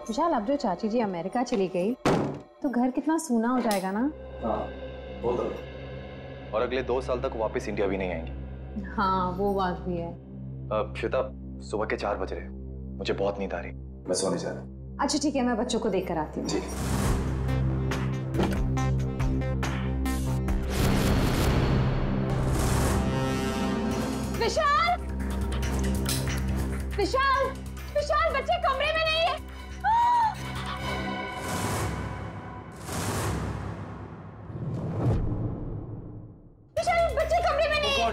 विशाल, अब जो चाची जी अमेरिका चली गई तो घर कितना सूना हो जाएगा ना। हाँ, वो तो। और अगले 2 साल तक वापस इंडिया भी नहीं आएंगी। हाँ, वो बात भी है। श्वेता, सुबह के 4 बज रहे, मुझे बहुत नींद आ रही, मैं सोने जा रहा हूँ। अच्छा ठीक है, मैं बच्चों को देख कर आती हूँ। जी। विशाल, विशाल, विशाल, बच्चे कमरे में नहीं है। विशाल, बच्चे कमरे में नहीं है।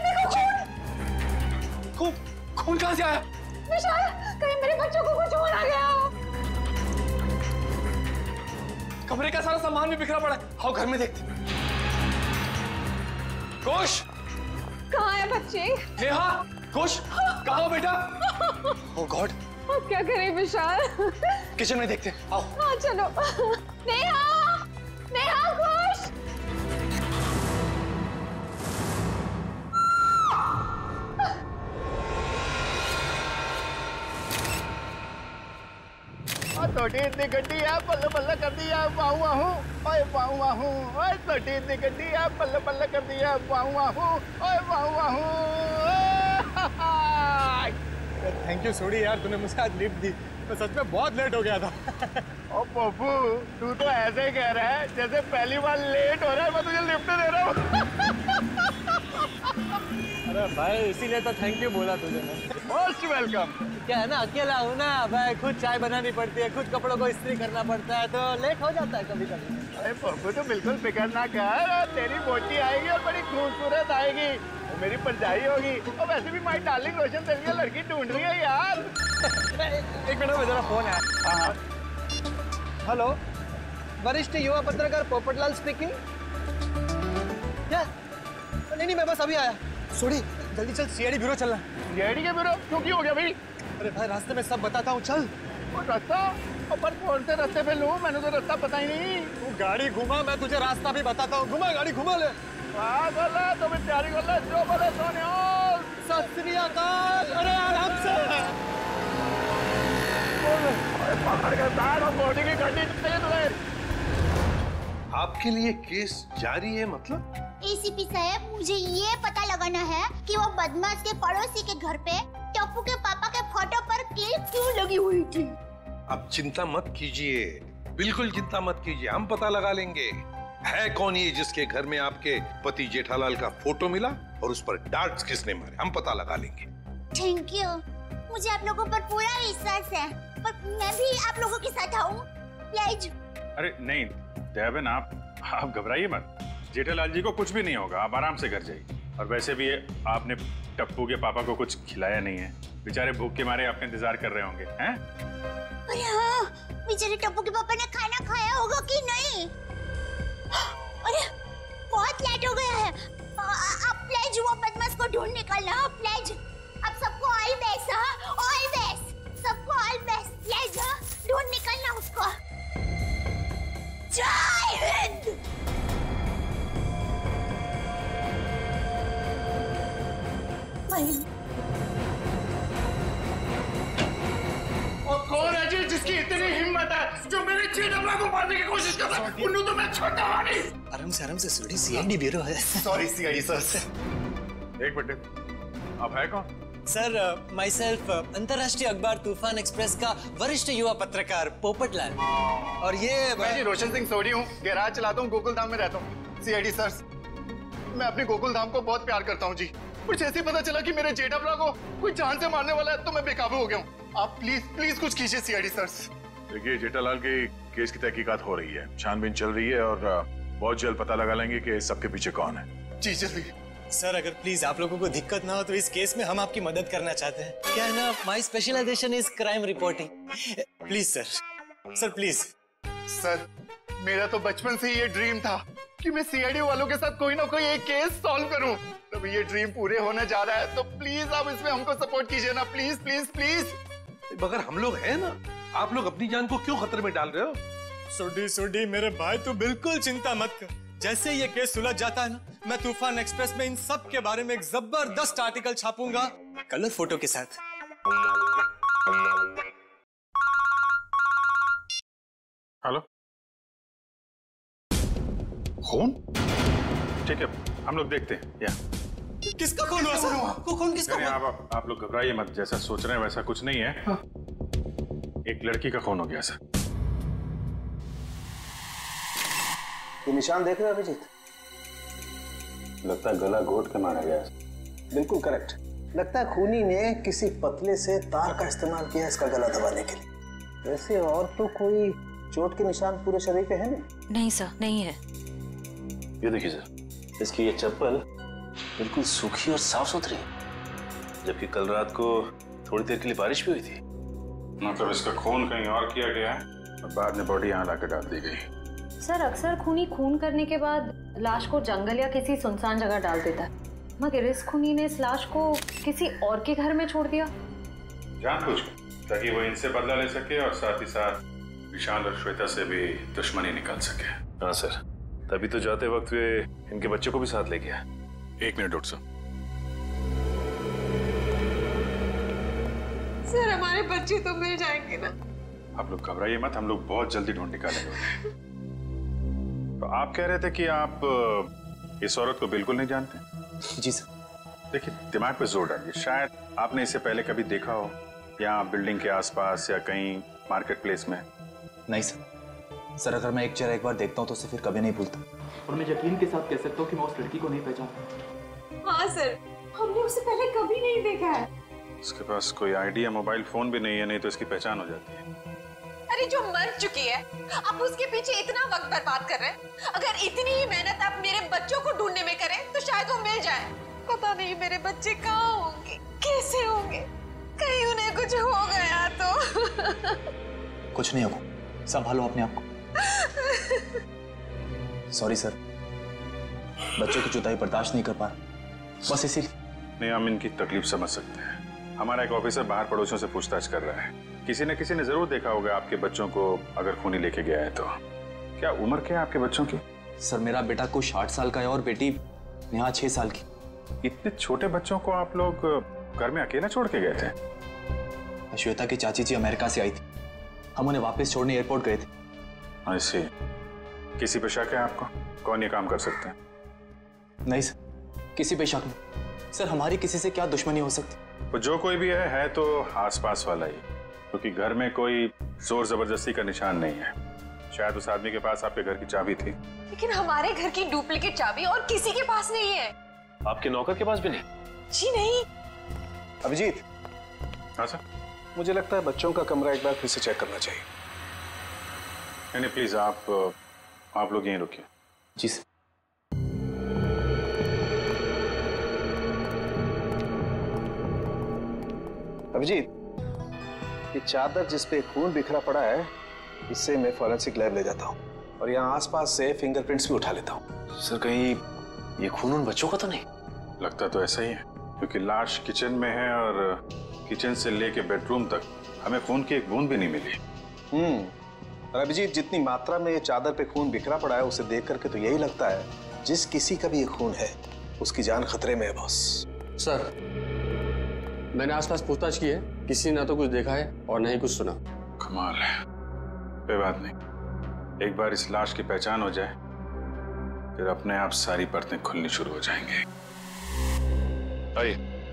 खून, खून कहाँ से आया? विशाल, कहीं मेरे बच्चों को कुछ हो ना गया हो। कमरे का सारा सामान भी बिखरा पड़ा है। आओ घर में देखते। कुश, कहाँ है बच्चे? नेहा, कुश, कहाँ हो बेटा? ओह गॉड, अब क्या करें विशाल? किचन में देखते। आओ। हाँ चलो। नेहा, नेहा, कुश। छोटी इतनी गड्डी है, बल्ले बल्ले कर दिया, बाहू आहू, ओए बाहू आहू, ओए छोटी इतनी गड्डी है, बल्ले बल्ले कर दिया, बाहू आहू, ओए बाहू आहू। थैंक यू सोडी यार, तूने मुझे आज लिफ्ट दी। मैं सच में बहुत लेट हो गया था। ओ पप्पू, तू तो ऐसे ही कह रहा है जैसे पहली बार लेट हो रहा है मैं तुझे लिफ्ट दे रहा हूँ। अरे भाई, इसीलिए तो थैंक यू बोला तुझे मैं। Most welcome. क्या है ना, अकेला हूँ ना भाई, खुद चाय बनानी पड़ती है, खुद कपड़ों को इस्त्री करना पड़ता है, तो लेट हो जाता है कभी कभी। अरे पप्पू, तो बिल्कुल फिक्र ना कर, तेरी बोटी आएगी और बड़ी खूबसूरत आएगी, वो मेरी परछाई होगी। और वैसे भी माई डार्लिंग रोशन तेरे लिए लड़की ढूंढ रही है यार। एक मिनट में जरा फोन है। हाँ, हेलो, वरिष्ठ युवा पत्रकार पोपटलाल स्पीकिंग। क्या? नहीं, मैं बस अभी आया। सोडी, जल्दी चल, सीआईडी ब्यूरो चलना। सीआईडी के ब्यूरो? क्यों, की हो गया भाई? अरे भाई, रास्ते में सब बताता हूँ, चल। वो रास्ता? पर कौन से रास्ते पे लूं? मैंने तो रास्ता पता ही नहीं। तू गाड़ी घुमा, मैं तुझे रास्ता भी बताता हूँ। घुमा गाड़ी, घुमा ले। हाँ बोला तो मैं तैयारी कर ले, जो बोले सोने। सत श्री अकाल। अरे आराम से। पकड़ के बैठ और बॉडी की गड्डी चाहिए तुम्हें। आपके लिए केस जारी है मतलब? एसीपी साहब, मुझे ये पता लगाना है कि वो बदमाश के पड़ोसी के घर पे टप्पू के पापा के फोटो पर क्लिप क्यों लगी हुई थी। अब चिंता मत कीजिए, बिल्कुल चिंता मत कीजिए, हम पता लगा लेंगे। है कौन ये जिसके घर में आपके पति जेठालाल का फोटो मिला और उस पर डार्ट्स किसने मारे, हम पता लगा लेंगे। थैंक यू, मुझे आप लोगों पर पूरा विश्वास है, पर मैं भी आप लोगों के साथ आऊं प्लीज। अरे नहीं देवेन, आप घबराइए मत, जेठालाल जी को कुछ भी नहीं होगा, आप आराम से घर जाइए। और वैसे भी आपने टप्पू के पापा को कुछ खिलाया नहीं है, बेचारे भूख के मारे आपका इंतजार कर रहे होंगे, हैं? अरे हाँ, बेचारे टप्पू के पापा ने खाना खाया होगा कि नहीं? अरे बहुत लेट हो गया है, आप प्लीज वो बदमाश को ढूंढ निकालना, प्लीज। आप सबको ऑल बेस्ट, हाँ ऑल बेस्ट, सबको ऑल बेस्ट, प्लीज ढूंढ निकालना उसको। जय हिंद। और कौन है जी जिसकी इतनी हिम्मत है जो मेरे जेठमला को मारने की कोशिश कर रहा है? उन्हें तो मैं छोड़ता हूं नहीं। आराम से सोडी, सीआईडी ब्यूरो है। Sorry CID sir. एक मिनट, आप है कौन? सर, माई सेल्फ, अंतर्राष्ट्रीय अखबार तूफान एक्सप्रेस का वरिष्ठ युवा पत्रकार पोपटलाल। और ये मैं जी रोशन सिंह सोडी हूँ, गैराज चलाता हूँ, गोकुलधाम में रहता हूँ। सीआईडी सर, मैं अपने गोकुलधाम को बहुत प्यार करता हूँ जी। कुछ ऐसे पता चला कि मेरे जेठामला को कोई जान से मारने वाला है, तो मैं बेकाबू हो गया हूँ। आप प्लीज कुछ कीजिए सीआईडी सर। देखिए, जेठालाल के केस की तहकीकात हो रही है, छानबीन चल रही है और बहुत जल्द पता लगा लेंगे कि सबके पीछे कौन है। जी जल्दी। सर, अगर प्लीज आप लोगों को दिक्कत ना हो तो इस केस में हम आपकी मदद करना चाहते हैं। क्या है ना, my specialisation is crime reporting. Please sir please. Sir, मेरा तो बचपन से ये ड्रीम था कि मैं सीआईडी वालों के साथ कोई ना कोई एक केस सॉल्व करूं। तो ये ड्रीम पूरे होने जा रहा है, तो प्लीज आप इसमें हमको सपोर्ट कीजिए ना, प्लीज प्लीज प्लीज। मगर हम लोग हैं ना, आप लोग अपनी जान को क्यों खतरे में डाल रहे हो? सोडी मेरे भाई, तू बिल्कुल चिंता मत कर। जैसे ये केस सुलझ जाता है ना, मैं तूफान एक्सप्रेस में इन सब के बारे में एक जबरदस्त आर्टिकल छापूंगा, कलर फोटो के साथ। हेलो, खून? ठीक है, हम लोग देखते हैं। या किसका खून हुआ सर? खून किसका नहीं, हुआ? आप लोग घबराइए मत, जैसा सोच रहे हैं वैसा कुछ नहीं है। हाँ। एक लड़की का खून हो गया सर। ये निशान देख रहे हो अभिजीत? लगता है गला घोट के मारा गया। बिल्कुल करेक्ट। लगता है खूनी ने किसी पतले से तार का इस्तेमाल किया इसका गला दबाने के लिए। वैसे और तो कोई चोट के निशान पूरे शरीर पे है नहीं? नहीं सर, नहीं है। ये देखिए सर, इसकी ये चप्पल बिल्कुल सूखी और साफ सुथरी है, जबकि कल रात को थोड़ी देर के लिए बारिश भी हुई थी। मतलब इसका खून कहीं और किया गया है और बाद में बॉडी यहाँ लाकर डाल दी गई। सर अक्सर खूनी खून करने के बाद लाश को जंगल या किसी सुनसान जगह डाल देता है, मगर इस खूनी ने इस लाश को किसी और के घर में छोड़ दिया। जानबूझकर, ताकि वो इनसे बदला ले सके और साथ ही साथ विशाल और श्वेता से भी दुश्मनी निकाल सके। हाँ सर, तभी तो जाते वक्त वे इनके बच्चे को भी साथ ले गया। 1 मिनट डॉक्टर साहब। सर हमारे बच्चे तो मिल जाएंगे ना? आप लोग घबराइए मत, हम लोग बहुत जल्दी ढूंढ निकालेंगे। तो आप कह रहे थे कि आप इस औरत को बिल्कुल नहीं जानते? जी सर। देखिए, दिमाग पे जोर डालिए। शायद आपने इसे पहले कभी देखा हो, या बिल्डिंग के आसपास या कहीं मार्केट प्लेस में। नहीं सर। सर अगर मैं एक चेहरा एक बार देखता हूँ तो उसे फिर कभी नहीं भूलता। और मैं यकीन के साथ कह सकता हूँ कि मैं उस लड़की को नहीं पहचानता। हाँ सर, हमने उसे पहले कभी नहीं देखा है। इसके पास कोई आईडी या मोबाइल फोन भी नहीं है, नहीं तो इसकी पहचान हो जाती है। अरे जो मर चुकी है, आप उसके पीछे इतना वक्त बर्बाद कर रहे हैं। अगर इतनी ही मेहनत आप मेरे बच्चों को ढूंढने में करें तो शायद वो मिल जाए। पता नहीं मेरे बच्चे कहाँ होंगे, कैसे होंगे, कहीं उन्हें कुछ हो गया तो। कुछ नहीं होगा, संभालो अपने आप को। सॉरी सर, बच्चों की जुदाई बर्दाश्त नहीं कर पा रहा, बस इसीलिए। नहीं, हम इनकी तकलीफ समझ सकते हैं। हमारा एक ऑफिसर बाहर पड़ोसियों से पूछताछ कर रहा है। किसी ने जरूर देखा होगा आपके बच्चों को, अगर खूनी लेके गया है तो। क्या उम्र क्या है आपके बच्चों की? सर मेरा बेटा कुछ 60 साल का है और बेटी नेहा 6 साल की। इतने छोटे बच्चों को आप लोग घर में अकेला छोड़ के गए थे? श्वेता की चाची जी अमेरिका से आई थी, हम उन्हें वापस छोड़ने एयरपोर्ट गए थे। ऐसे किसी पे शक है आपको? कौन ये काम कर सकते हैं? नहीं सर, किसी पे शक नहीं। सर हमारी किसी से क्या दुश्मनी हो सकती? तो जो कोई भी है तो आसपास वाला ही, क्योंकि घर में कोई जोर जबरदस्ती का निशान नहीं है। शायद उस आदमी के पास आपके घर की चाबी थी। लेकिन हमारे घर की डुप्लीकेट चाबी और किसी के पास नहीं है। आपके नौकर के पास भी नहीं? जी नहीं। अभिजीत। हाँ सर। मुझे लगता है बच्चों का कमरा एक बार फिर से चेक करना चाहिए। नहीं प्लीज, आप लोग यहीं रुकिए। जी सर। अभिजीत, ये चादर जिस पे खून बिखरा पड़ा है, इससे मैं फॉरेंसिक लैब ले जाता हूँ और यहाँ आसपास से फिंगरप्रिंट्स भी उठा लेता हूँ। सर कहीं ये खून उन बच्चों का तो नहीं? लगता तो ऐसा ही है, क्योंकि लाश किचन में है और किचन से लेके बेडरूम तक हमें खून की एक बूंद भी नहीं मिली। और अभिजीत, जितनी मात्रा में ये चादर पे खून बिखरा पड़ा है उसे देख करके तो यही लगता है जिस किसी का भी ये खून है उसकी जान खतरे में है बॉस। सर मैंने आसपास पूछताछ की है, किसी ने ना तो कुछ देखा है और ना ही कुछ सुना। कमाल है। कोई बात नहीं, एक बार इस लाश की पहचान हो जाए फिर अपने आप सारी परतें खुलनी शुरू हो जाएंगे। आइए।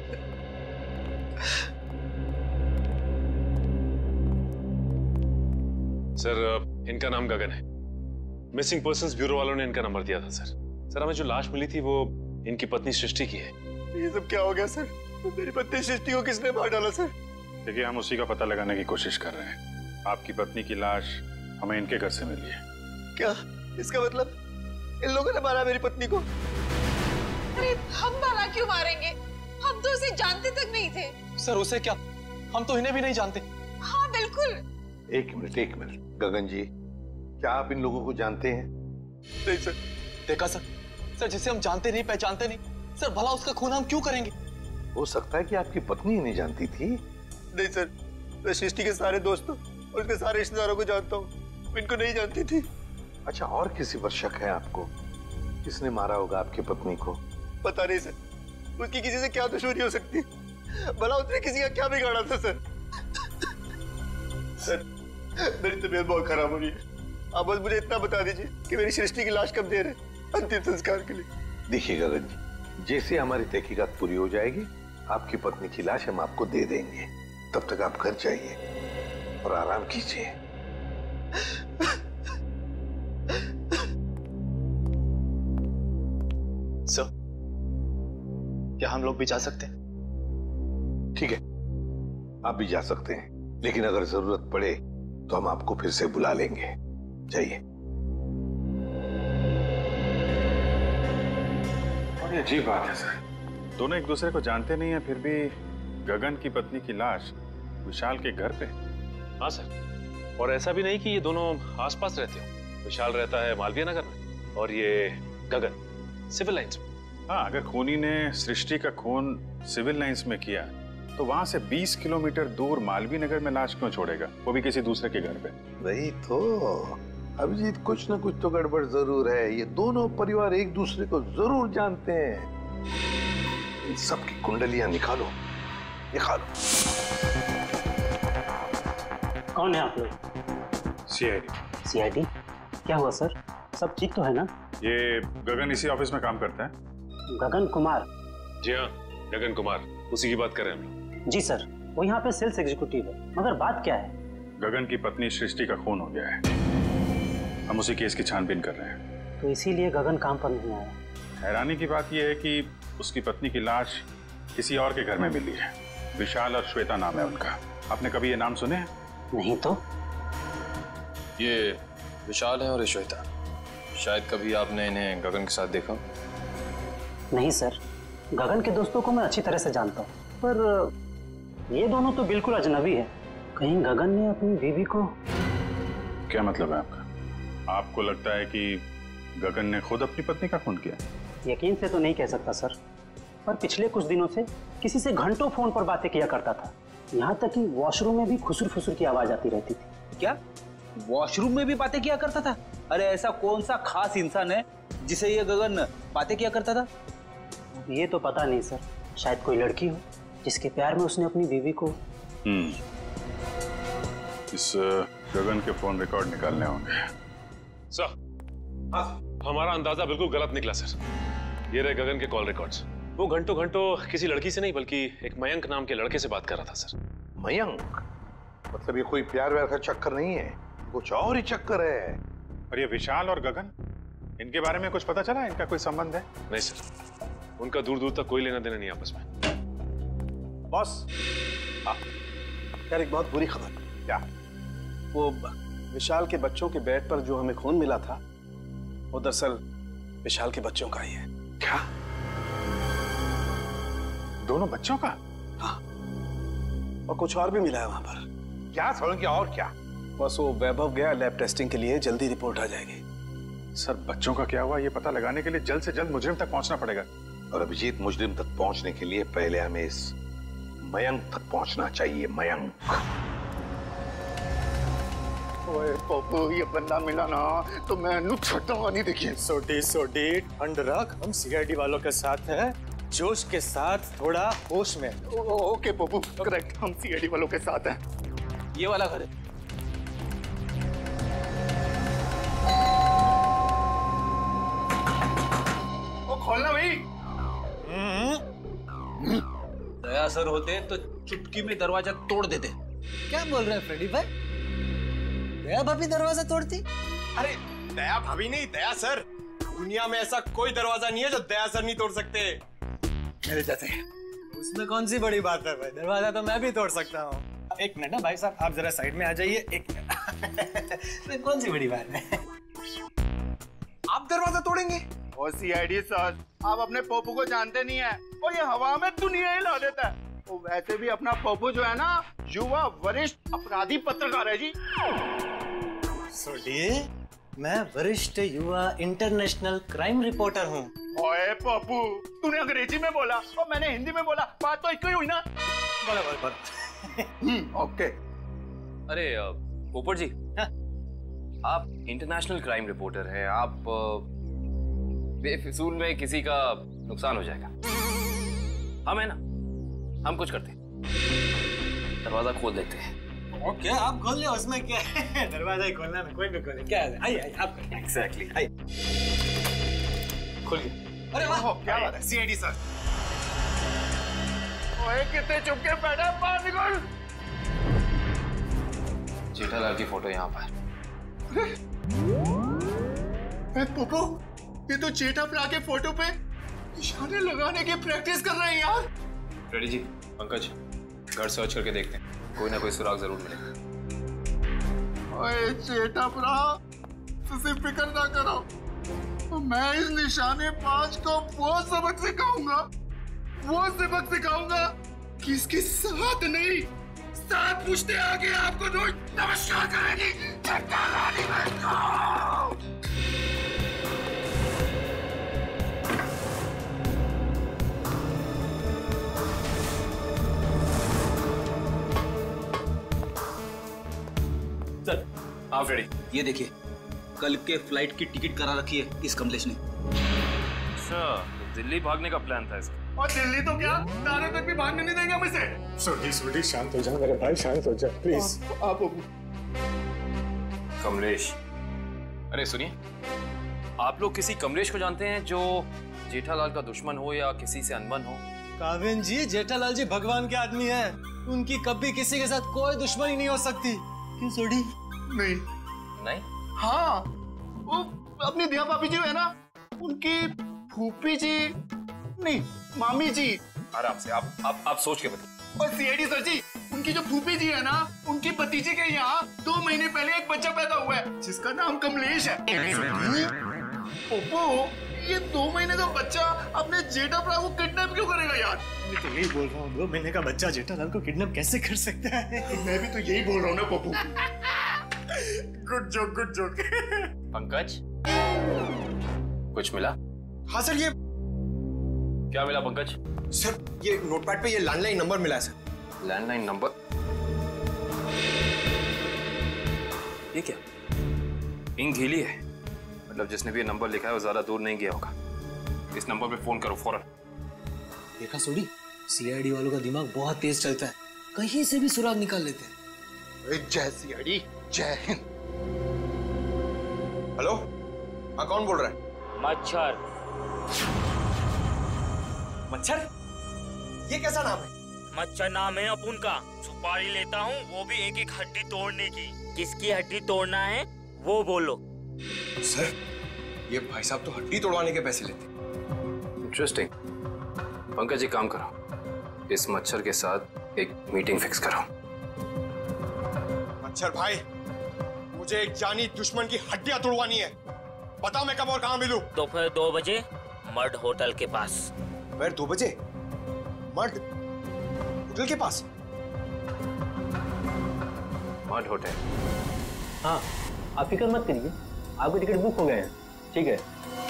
सर इनका नाम गगन है। मिसिंग पर्संस ब्यूरो वालों ने इनका नंबर दिया था सर। सर हमें जो लाश मिली थी वो इनकी पत्नी सृष्टि की है। ये सब क्या हो गया सर? मेरी पत्नी सृष्टि को किसने मार डाला सर? देखिए, हम उसी का पता लगाने की कोशिश कर रहे हैं। आपकी पत्नी की लाश हमें इनके घर से मिली है। क्या इसका मतलब इन लोगों ने मारा मेरी पत्नी को? अरे हम भला क्यों मारेंगे? हम तो उसे जानते तक नहीं थे। सर उसे क्या? हम तो इन्हें भी नहीं जानते। हाँ बिल्कुल। एक मिनट गगन जी, क्या आप इन लोगों को जानते हैं? नहीं सर। देखा सर, सर जिसे हम जानते नहीं पहचानते नहीं, सर भला उसका खून हम क्यों करेंगे? हो सकता है कि आपकी पत्नी ही नहीं जानती थी। नहीं सर, मैं सृष्टि के सारे दोस्तों और उसके सारे रिश्तेदारों को जानता हूँ, इनको नहीं जानती थी। अच्छा, और किसी पर शक है आपको? किसने मारा होगा आपकी पत्नी को? पता नहीं सर, उसकी किसी से क्या दुश्मनी हो सकती है? भला उसने किसी का क्या बिगाड़ा था सर? सर मेरी तबीयत बहुत खराब हो रही है, आप बस मुझे इतना बता दीजिए कि मेरी सृष्टि की लाश कब दे रहे अंतिम संस्कार के लिए। देखिए गगन जी, जैसे हमारी तहकीकात पूरी हो जाएगी आपकी पत्नी की लाश हम आपको दे देंगे। तब तक आप घर जाइए और आराम कीजिए। सर, क्या हम लोग भी जा सकते हैं? ठीक है, आप भी जा सकते हैं, लेकिन अगर जरूरत पड़े तो हम आपको फिर से बुला लेंगे। जाइए। और ये अजीब बात है सर, दोनों एक दूसरे को जानते नहीं है, फिर भी गगन की पत्नी की लाश विशाल के घर पे। हाँ सर, और ऐसा भी नहीं कि ये दोनों आसपास रहते हो। विशाल रहता है मालवीय नगर में और ये गगन सिविल लाइंस में। हाँ, अगर खूनी ने सृष्टि का खून सिविल लाइंस में किया तो वहां से 20 किलोमीटर दूर मालवीय नगर में लाश क्यों छोड़ेगा, वो भी किसी दूसरे के घर पे? वही तो अभिजीत, कुछ ना कुछ तो गड़बड़ जरूर है। ये दोनों परिवार एक दूसरे को जरूर जानते हैं। इन सबकी कुंडलियां निकालो, निकालो। कौन है आप लोग? सीआईडी। सीआईडी? क्या हुआ सर? सब ठीक तो है ना? ये गगन इसी ऑफिस में काम करता है। गगन कुमार? जी हाँ, गगन कुमार, उसी की बात कर रहे हैं हम। जी सर, वो यहाँ पे सेल्स एग्जीक्यूटिव है। मगर बात क्या है? गगन की पत्नी सृष्टि का खून हो गया है, हम उसी केस की छानबीन कर रहे हैं। तो इसीलिए गगन काम पर नहीं आया। हैरानी की बात यह है कि उसकी पत्नी की लाश किसी और के घर में मिली है। विशाल और श्वेता नाम है उनका। आपने कभी ये नाम सुने हैं? नहीं तो। ये विशाल है और ये श्वेता। शायद कभी आपने इन्हें गगन के साथ देखा? नहीं सर, गगन के दोस्तों को मैं अच्छी तरह से जानता हूँ, पर ये दोनों तो बिल्कुल अजनबी है। कहीं गगन ने अपनी बीवी को... क्या मतलब है आपका? आपको लगता है कि गगन ने खुद अपनी पत्नी का खून किया? यकीन से तो नहीं कह सकता सर, पर पिछले कुछ दिनों से किसी से घंटों फोन पर बातें किया करता था। यहाँ तक कि वॉशरूम में भी खुसुर फुसुर की आवाज आती रहती थी। क्या वॉशरूम में भी बातें किया करता था? अरे ऐसा कौन सा खास इंसान है जिसे ये गगन बातें किया करता था? ये तो पता नहीं सर, शायद कोई लड़की हो जिसके प्यार में उसने अपनी बीवी को... इस गगन के फोन रिकॉर्ड निकालने होंगे। सर, हमारा अंदाजा बिल्कुल गलत निकला सर। ये रहे गगन के कॉल रिकॉर्ड्स। वो घंटों घंटों किसी लड़की से नहीं बल्कि एक मयंक नाम के लड़के से बात कर रहा था सर। मयंक? मतलब ये कोई प्यार व्यार का चक्कर नहीं है, कुछ और ही चक्कर है। और ये विशाल और गगन, इनके बारे में कुछ पता चला? इनका कोई संबंध है? नहीं सर, उनका दूर दूर तक कोई लेना देना नहीं आपस में। बॉस, यार एक बहुत बुरी खबर। क्या? वो विशाल के बच्चों के बेड पर जो हमें खून मिला था वो दरअसल विशाल के बच्चों का ही है। क्या? दोनों बच्चों का? हाँ, और कुछ और भी मिला है वहां पर। क्या समझ गया? और क्या? बस वो वैभव गया लैब टेस्टिंग के लिए, जल्दी रिपोर्ट आ जाएगी। सर, बच्चों का क्या हुआ ये पता लगाने के लिए जल्द से जल्द मुजरिम तक पहुंचना पड़ेगा। और अभिजीत, मुजरिम तक पहुंचने के लिए पहले हमें इस मयंक तक पहुंचना चाहिए। मयंक। ओए पप्पू, ये बंदा मिला ना तो मैं छट्टा नहीं देखिए। सोडी ठंड रख, हम सीआईडी वालों के साथ हैं, जोश के साथ, थोड़ा होश में। ओके पप्पू, करेक्ट, हम सीआईडी वालों के साथ हैं। ये वाला घर है। ओ खोलना भाई। दया सर होते तो चुटकी में दरवाजा तोड़ देते। क्या बोल रहे हैं फ्रेडी भाई? दया भाभी दरवाजा तोड़ती? अरे दया भाभी नहीं, दया सर। दुनिया में ऐसा कोई दरवाजा नहीं है जो दया सर नहीं तोड़ सकते। मेरे जैसे। उसमें कौन सी बड़ी बात है भाई, दरवाजा तो मैं भी तोड़ सकता हूँ। एक मिनट ना भाई साहब, आप जरा साइड में आ जाइए। एक मिनट। कौन सी बड़ी बात है? आप दरवाजा तोड़ेंगे? ओ सीआईडी सर, आप अपने पप्पू को जानते नहीं है, और ये हवा में दुनिया हिला देता है। वो वैसे भी अपना पप्पू जो है ना, युवा वरिष्ठ अपराधी पत्रकार है जी। सोडी, मैं वरिष्ठ युवा इंटरनेशनल क्राइम रिपोर्टर हूँ। ओए पप्पू, तूने अंग्रेजी में बोला और मैंने हिंदी में बोला, बात तो एक ही हुई ना। बराबर। ओके। अरे पोपट जी, आप इंटरनेशनल क्राइम रिपोर्टर हैं, आप बेफिजूल में किसी का नुकसान हो जाएगा। हम है ना, हम कुछ करते हैं, दरवाजा खोल देते हैं ओके आप खोल ले, उसमें क्या है, दरवाजा ही खोलना है, कोई भी खोले, क्या है, आइए आप एग्जैक्टली आइए। खुल गया। अरे वाह क्या बात है सीआईडी सर। ओए कितने चुप के बैठा, बाहर निकल। जेठालाल की फोटो यहाँ पर। पोपो, ये तो जेठा प्रा के फोटो पे निशाने लगाने की प्रैक्टिस कर रहे हैं यार। रेडी जी, पंकज घर सर्च करके देखते हैं, कोई ना कोई सुराग जरूर मिलेगा। ओए जेठा प्रा, तुझे फिक्र ना करो, मैं इस निशाने 5 को वो सबक सिखाऊंगा कि इसके साथ नहीं, 7 पुश्ते आगे आपको रोज नमस्कार करेगी। सर आप रेडी? ये देखिए, कल के फ्लाइट की टिकट करा रखी है इस कमलेश ने। अच्छा, दिल्ली भागने का प्लान था इसका। और दिल्ली तो क्या, तारे तक भी भागने नहीं देंगे मुझसे। सोडी शांत हो जा मेरे भाई, शांत हो जा प्लीज। आप कमलेश, अरे सुनिए, आप लोग किसी कमलेश को जानते हैं जो जेठालाल का दुश्मन हो या किसी से अनबन हो? काविन जी, जेठालाल जी भगवान के आदमी हैं, उनकी कभी किसी के साथ कोई दुश्मनी नहीं हो सकती। क्यों सोडी? नहीं? हाँ, वो अपनी दिया भाभी जी है ना, उनकी फूफी जी नहीं, मामी जी। आराम से, आप सोच के बताओ। और सीआईडी सर जी, उनकी जो फूफी जी है ना, उनकी भतीजे के यहाँ 2 महीने पहले एक बच्चा पैदा हुआ है जिसका नाम कमलेश है। ओप्पो, ये 2 महीने का बच्चा अपने जेठा प्रा को किडनैप क्यों करेगा यार? मैं तो यही बोल रहा हूँ, 2 महीने का बच्चा जेठालाल को किडनैप कैसे कर सकता है? मैं भी तो यही बोल रहा हूँ ना पप्पू। Good joke. पंकज, कुछ मिला? हाँ सर, ये क्या मिला पंकज? सर, ये नोटपैड पे ये लैंडलाइन नंबर मिला है सर। Landline number? ये क्या? इंक गीली है, मतलब जिसने भी ये नंबर लिखा है वो ज्यादा दूर नहीं गया होगा। इस नंबर पे फोन करो फौरन। देखा सोडी, सीआईडी वालों का दिमाग बहुत तेज चलता है, कहीं से भी सुराग निकाल लेते हैं। जय सीआईडी, जय हिंद। हेलो, हाँ कौन बोल रहा है? मच्छर? ये कैसा नाम है? मच्छर नाम है अपुन का। सुपारी लेता हूँ, वो भी एक हड्डी तोड़ने की। किसकी हड्डी तोड़ना है वो बोलो। सर, ये भाई साहब तो हड्डी तोड़वाने के पैसे लेते। इंटरेस्टिंग। पंकज जी काम करो, इस मच्छर के साथ एक मीटिंग फिक्स करो। मच्छर भाई, मुझे एक जानी दुश्मन की हड्डियां तोड़वानी है। बताओ मैं कब और कहाँ मिलूं? दोपहर 2 बजे मर्ड होटल के पास। दोपहर 2 बजे मर्ड होटल के पास? Mud hotel? हाँ, आप फिक्र मत करिए, आपके टिकट बुक हो गए हैं। ठीक है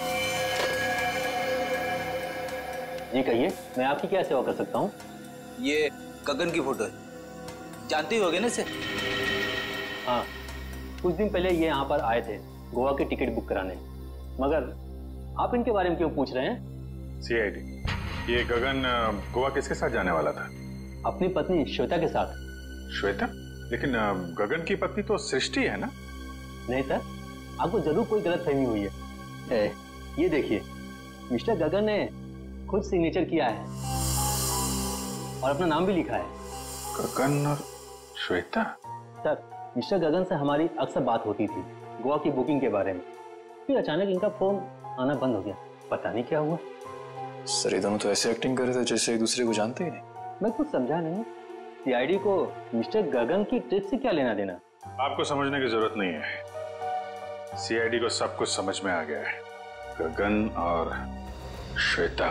जी, कहिए मैं आपकी क्या सेवा कर सकता हूँ? ये गगन की फोटो है, जानते ही होगे ना इसे? हाँ, कुछ दिन पहले ये यहाँ पर आए थे गोवा की टिकट बुक कराने, मगर आप इनके बारे में क्यों पूछ रहे हैं? सीआईडी, ये गगन गोवा किसके साथ जाने वाला था? अपनी पत्नी श्वेता के साथ। श्वेता? लेकिन गगन की पत्नी तो सृष्टि है ना? नहीं सर, आपको जरूर कोई गलतफहमी हुई है। ये देखिए, मिस्टर गगन ने खुद सिग्नेचर किया है और अपना नाम भी लिखा है। गगन और श्वेता? सर, मिस्टर गगन से हमारी अक्सर बात होती थी गोवा की बुकिंग के बारे में, फिर अचानक इनका फोन आना बंद हो गया, पता नहीं क्या हुआ। सर, ये दोनों तो ऐसे एक्टिंग कर रहे थे जैसे एक दूसरे को जानते ही नहीं। मैं कुछ समझा नहीं, सीआईडी को मिस्टर गगन की ट्रिप से क्या लेना देना? आपको समझने की जरूरत नहीं है, सीआईडी को सब कुछ समझ में आ गया है। गगन और श्वेता।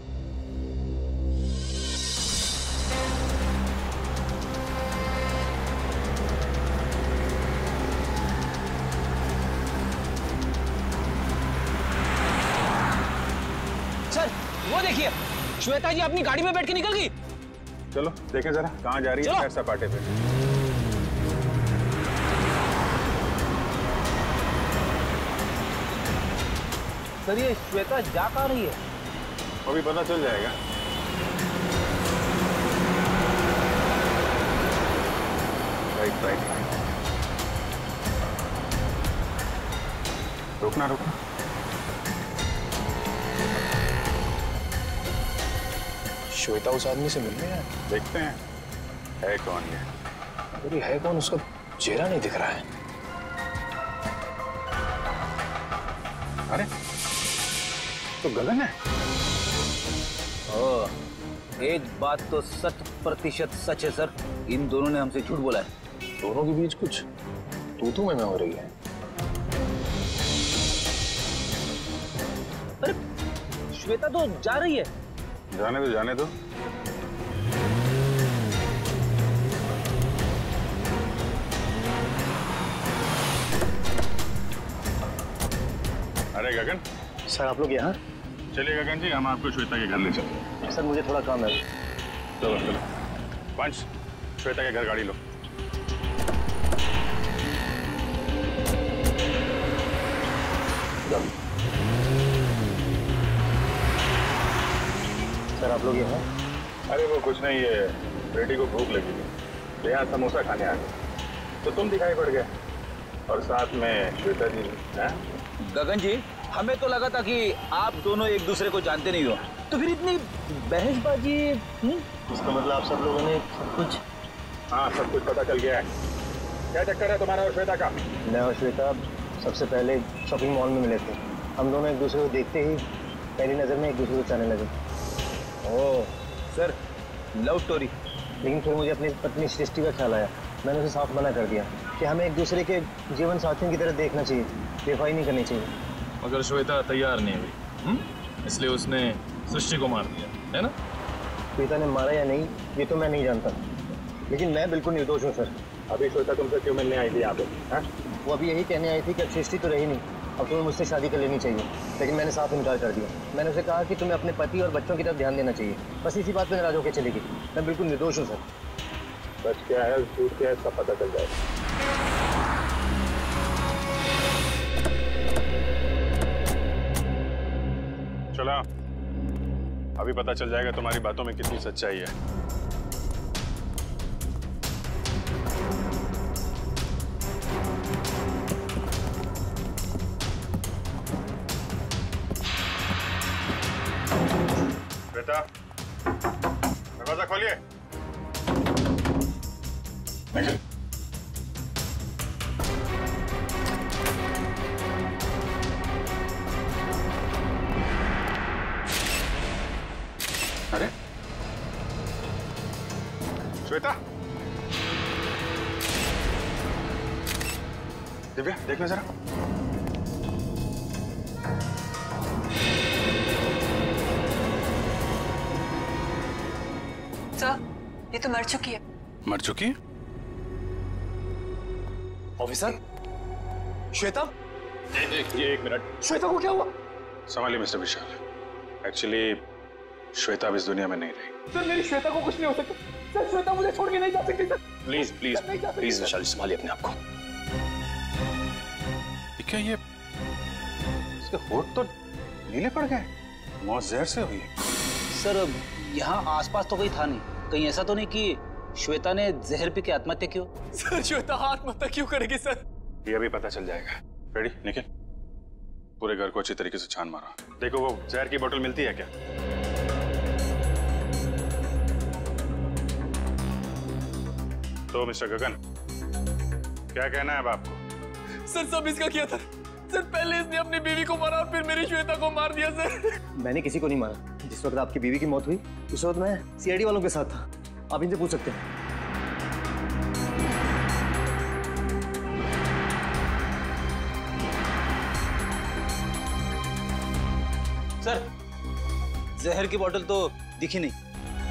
सर, वो देखिए, श्वेता जी अपनी गाड़ी में बैठ के निकल गई। चलो देखें जरा कहाँ जा रही है सैर सपाटे पे। सर, ये श्वेता जा कहाँ रही है? अभी पता चल जाएगा। राइट। राइट। रुकना रुकना। श्वेता उस आदमी से मिलने हैं, देखते हैं है कौन ये। अरे है कौन, उसका चेहरा नहीं दिख रहा है। अरे तो गगन है। एक बात तो 100% सच है सर, इन दोनों ने हमसे झूठ बोला है। दोनों के बीच कुछ तू में हो रही है। अरे श्वेता तो जा रही है। जाने दो जाने दो। अरे गगन। सर आप लोग यहाँ? चलिए गगन जी, हम आपको श्वेता के घर ले चलते। सर मुझे थोड़ा काम है। चलो चलो। पंच, श्वेता के घर गाड़ी लो। सर आप लोग यहाँ? अरे वो कुछ नहीं, ये बेटी को भूख लगी थी, यहाँ समोसा खाने आ गए तो तुम दिखाई पड़ गए, और साथ में श्वेता जी। गगन जी, हमें तो लगा था कि आप दोनों एक दूसरे को जानते नहीं हो, तो फिर इतनी बहसबाजी। इसका मतलब आप सब लोगों ने सब कुछ? हाँ, सब कुछ पता चल गया है। क्या चक्कर है तुम्हारा और श्वेता का? मैं और श्वेता सबसे पहले शॉपिंग मॉल में मिले थे। हम दोनों एक दूसरे को देखते ही पहली नज़र में एक दूसरे को चाहने लगे। Oh sir, love story. लेकिन फिर मुझे अपनी पत्नी सृष्टि का ख्याल आया। मैंने उसे साफ मना कर दिया कि हमें एक दूसरे के जीवन साथियों की तरह देखना चाहिए, बेवफाई नहीं करनी चाहिए। मगर श्वेता तैयार नहीं हुई, इसलिए उसने सृष्टि को मार दिया, है ना? श्वेता ने मारा या नहीं ये तो मैं नहीं जानता, लेकिन मैं बिल्कुल निर्दोष हूँ सर। अभी श्वेता तुमसे क्यों मिलने आई थी यहाँ पे? वो अभी यही कहने आई थी कि अब सृष्टि तो रही नहीं, अब तुम्हें मुझसे शादी कर लेनी चाहिए। लेकिन मैंने साफ इनकार कर दिया। मैंने उसे कहा कि तुम्हें अपने पति और बच्चों की तरफ ध्यान देना चाहिए। बस इसी बात पर नाराज होकर चली गई। मैं बिल्कुल निर्दोष हूँ सर। सच क्या है झूठ क्या है सब पता चल जाएगा। चला, अभी पता चल जाएगा तुम्हारी बातों में कितनी सच्चाई है। बेटा, दरवाजा खोलिए। अरे श्वेता, दिव्या देखना जरा। सर, ये तो मर चुकी है। मर चुकी है? ऑफिसर, श्वेता? ये एक मिनट। श्वेता को क्या हुआ? संभालिए मिस्टर विशाल। एक्चुअली श्वेता अब इस दुनिया में नहीं रही। सर मेरी श्वेता को कुछ नहीं हो सकता। सर श्वेता मुझे छोड़ के नहीं जा सकती। Sir please please please Vishal, संभालिए अपने आप को। क्या ये इसके होठ तो नीले पड़ गए, मौत जहर से हुई है। सर यहाँ आसपास तो कोई था नहीं, कहीं ऐसा तो नहीं कि श्वेता ने जहर पी के आत्महत्या की हो? सर श्वेता आत्महत्या क्यों करेगी सर? ये अभी पता चल जाएगा। रेडी निखिल, पूरे घर को अच्छी तरीके से छान मारो। देखो वो जहर की बोतल मिलती है क्या? तो मिस्टर गगन, क्या कहना है अब आपको? सर सब इसका किया था। सर पहले इसने अपनी बीवी को मारा और फिर मेरी श्वेता को मार दिया सर। मैंने किसी को नहीं मारा। जिस वक्त आपकी बीवी की मौत हुई उस वक्त मैं सीआईडी वालों के साथ था। आप इनसे पूछ सकते हैं। सर जहर की बोतल तो दिखी नहीं।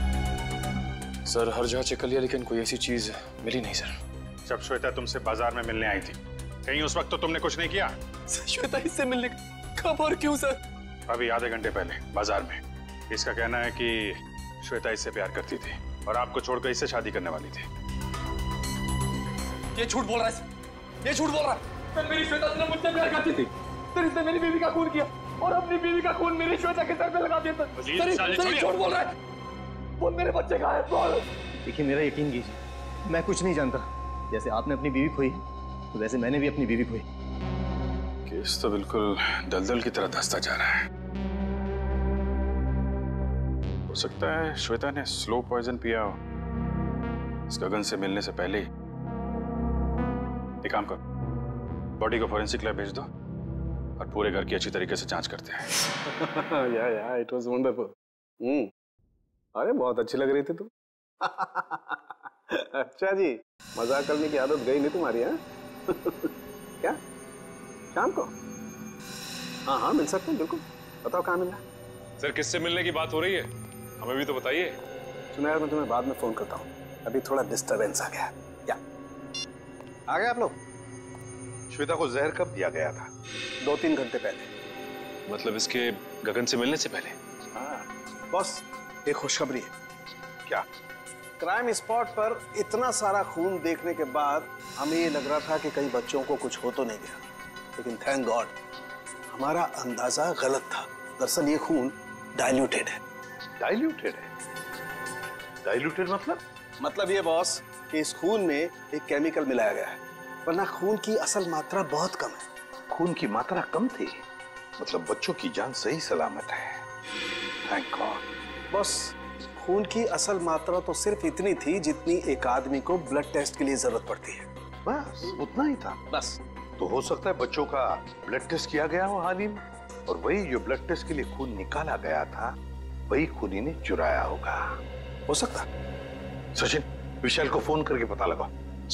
सर हर जगह चेक कर लिया लेकिन कोई ऐसी चीज मिली नहीं सर। जब श्वेता तुमसे बाजार में मिलने आई थी, कहीं उस वक्त तो तुमने कुछ नहीं किया? श्वेता इससे मिलने कब और क्यों सर? अभी आधे घंटे पहले बाजार में। इसका कहना है कि श्वेता इससे प्यार करती थी और आपको छोड़कर इससे शादी करने वाली थी। ये झूठ बोल रहा है, ये झूठ बोल रहा है। सर मेरी श्वेता सिर्फ मुझसे प्यार करती थी। सर इसने मेरी बीवी का खून किया और अपनी बीवी का खून मेरी श्वेता के सर पे लगा दिया। सर झूठ बोल रहा है। वो मेरे बच्चे का है। देखिए मेरा यकीन कीजिए, मैं कुछ नहीं जानता। जैसे आपने अपनी बीवी खोई तो वैसे मैंने भी अपनी बीवी खोई। केस तो बिल्कुल दलदल की तरह धंसता जा रहा है। हो सकता है श्वेता ने स्लो पॉइजन पिया हो इस गगन से मिलने से पहले ही। एक काम करो, बॉडी को फॉरेंसिक लैब भेज दो और पूरे घर की अच्छी तरीके से जांच करते हैं। या इट वाज वंडरफुल। अरे बहुत अच्छी लग रही थी तुम। अच्छा जी, मजाक करने की आदत गई नहीं तुम्हारी? है क्या शाम को? हाँ हाँ मिल सकते हैं, बिल्कुल। बताओ कहाँ मिलना? सर किससे मिलने की बात हो रही है, हमें भी तो बताइए। सुना यार, मैं तुम्हें बाद में फोन करता हूँ, अभी थोड़ा डिस्टरबेंस आ गया। या आ गए आप लोग? श्वेता को जहर कब दिया गया था? 2-3 घंटे पहले। मतलब इसके गगन से मिलने से पहले? हाँ बॉस, एक खुशखबरी है। क्या? क्राइम स्पॉट पर इतना सारा खून देखने के बाद हमें ये लग रहा था कि कई बच्चों को कुछ हो तो नहीं गया, लेकिन थैंक गॉड हमारा अंदाजा गलत था। दरअसल ये खून डाइल्यूटेड है। डाइल्यूटेड है? डाइल्यूटेड मतलब ये बॉस कि इस खून में एक केमिकल मिलाया गया है, वरना खून की असल मात्रा बहुत कम है। खून की मात्रा कम थी, मतलब बच्चों की जान सही सलामत है। Thank God. बॉस खून की असल मात्रा तो सिर्फ इतनी थी जितनी एक आदमी को ब्लड टेस्ट के लिए जरूरत पड़ती है। बस उतना ही था? बस। तो हो सकता है बच्चों का ब्लड टेस्ट किया गया हो हाल ही में, और वही जो ब्लड टेस्ट के लिए खून निकाला गया था वही खूनी ने चुराया होगा। हो सकता। सचिन, विशाल को फोन करके पता लगाओ।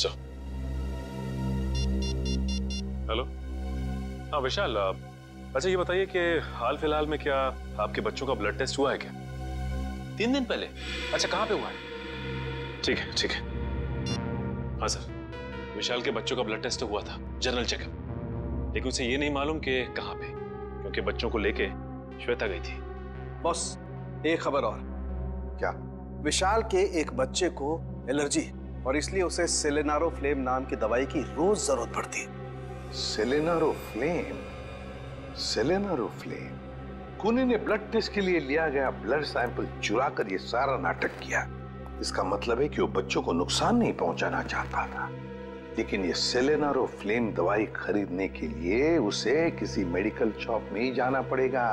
हेलो। हाँ विशाल, अच्छा ये बताइए कि हाल फिलहाल में क्या आपके बच्चों का ब्लड टेस्ट हुआ है क्या? 3 दिन पहले? अच्छा कहाँ पे हुआ है? ठीक है ठीक है। हाँ सर, विशाल के बच्चों का ब्लड टेस्ट हुआ था, जनरल चेकअप, लेकिन उसे ये नहीं मालूम कि कहाँ पे, क्योंकि बच्चों को लेके श्वेता गई थी। बॉस एक खबर और। क्या? विशाल के एक बच्चे को एलर्जी, और इसलिए उसे सेलेनारोफ्लेम नाम की दवाई की रोज जरूरत पड़ती है। सेलेनारोफ्लेम? सेलेनारोफ्लेम? खूनी ने ब्लड टेस्ट के लिए लिया गया ब्लड सैंपल चुरा कर ये सारा नाटक किया। इसका मतलब है कि वो बच्चों को नुकसान नहीं पहुंचाना चाहता था, लेकिन ये सेलेनारोफ्लेम दवाई खरीदने के लिए उसे किसी मेडिकल शॉप में ही जाना पड़ेगा।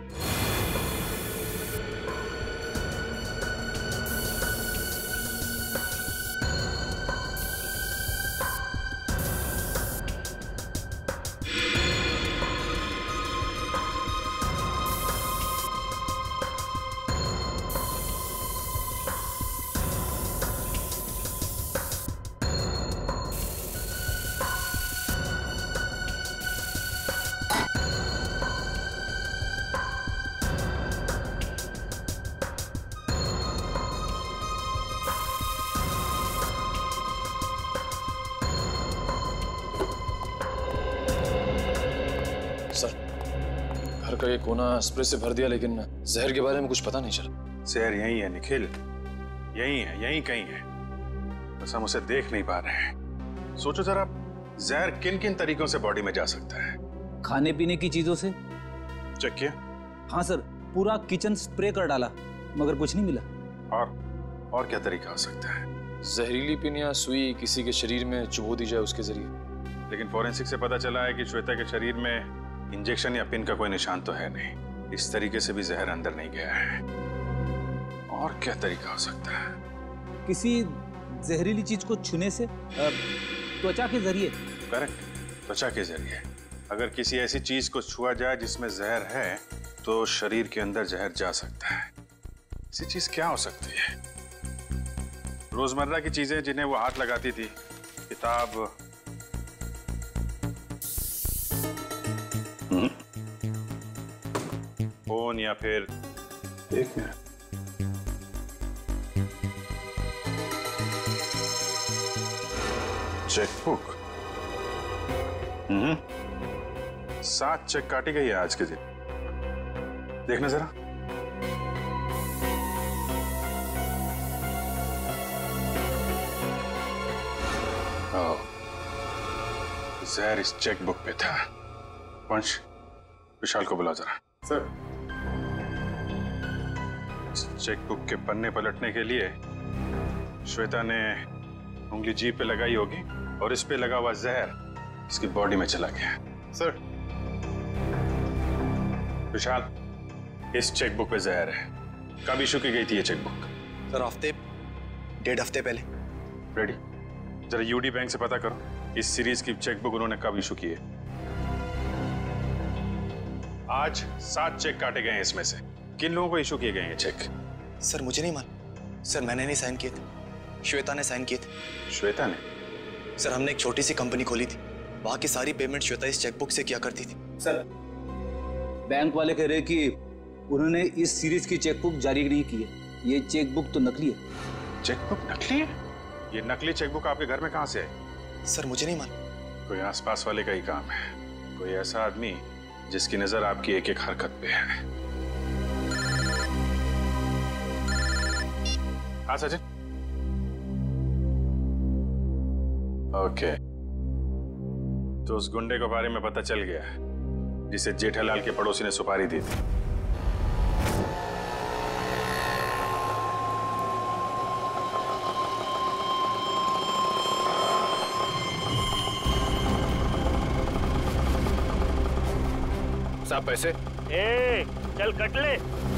घर का ये कोना स्प्रे से भर दिया, लेकिन जहर के बारे में कुछ पता नहीं चला। जहर यही है निखिल, यही है, यही कहीं है, बस हम उसे देख नहीं पा रहे हैं। सोचो जरा, जहर किन किन तरीकों से बॉडी में जा सकता है? खाने पीने की चीजों से। चेक किया? हाँ सर, पूरा किचन स्प्रे कर डाला मगर कुछ नहीं मिला। और क्या तरीका हो सकता है? जहरीली पिन या सुई किसी के शरीर में चुबो दी जाए उसके जरिए। लेकिन फॉरेंसिक से पता चला है कि श्वेता के शरीर में इंजेक्शन या पिन का कोई निशान तो है नहीं। इस तरीके से भी जहर अंदर नहीं गया है। और क्या तरीका हो सकता है? किसी जहरीली चीज को छूने से, त्वचा के जरिए। करेक्ट, त्वचा के जरिए। अगर किसी ऐसी चीज को छुआ जाए जिसमें जहर है तो शरीर के अंदर जहर जा सकता है। ऐसी चीज क्या हो सकती है? रोजमर्रा की चीजें जिन्हें वो हाथ लगाती थी, किताब, फोन, या फिर एक मिनट, चेकबुक। 7 चेक काटी गई है आज के दिन, देखना जरा। जहर इस चेकबुक पे था। वंश, विशाल को बुला जरा। सर। चेकबुक के पन्ने पलटने के लिए श्वेता ने उंगली जीभ पे लगाई होगी और इस पे लगा हुआ जहर इसकी बॉडी में चला गया। सर विशाल, इस चेकबुक पे जहर है। कब इशू की गई थी ये चेकबुक? सर हफ्ते 1.5 हफ्ते पहले। रेडी, जरा यूडी बैंक से पता करो इस सीरीज की चेकबुक उन्होंने कब इशू की है। आज 7 चेक काटे गए हैं, इसमें से किन लोगों को इशू किए गए हैं चेक? सर मुझे नहीं मालूम सर, मैंने नहीं साइन किए थे, श्वेता ने साइन किए थे। श्वेता ने? सर हमने एक छोटी सी कंपनी खोली थी, वहां की सारी पेमेंट श्वेता इस चेकबुक से किया करती थी। सर बैंक वाले कह रहे कि उन्होंने इस सीरीज की चेकबुक जारी नहीं की है, ये चेकबुक तो नकली है। चेकबुक नकली है? ये नकली चेकबुक आपके घर में कहां से आई? सर मुझे नहीं मालूम। कोई आसपास वाले का ही काम है, कोई ऐसा आदमी जिसकी नजर आपकी एक एक हरकत पे है। हाँ सचिन। ओके, तो उस गुंडे के बारे में पता चल गया जिसे जेठालाल के पड़ोसी ने सुपारी दी थी। साहब पैसे? ए, चल कट ले।